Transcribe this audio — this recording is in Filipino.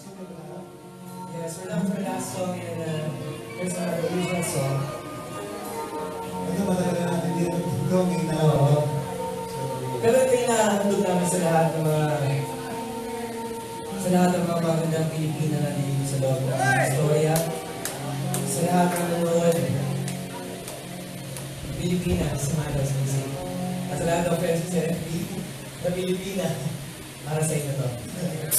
Yes, we're done for the last song and here's our original song. Ito matagal na natin dito going na ako. Pero ito yung nahandog namin sa lahat ng mga magandang Pilipino na dito sa loob ng Historia. Sa lahat ng nanonood, Pilipinas, sa Madhouse Music. At sa lahat ng friends sa Pilipina, para sa inyo to.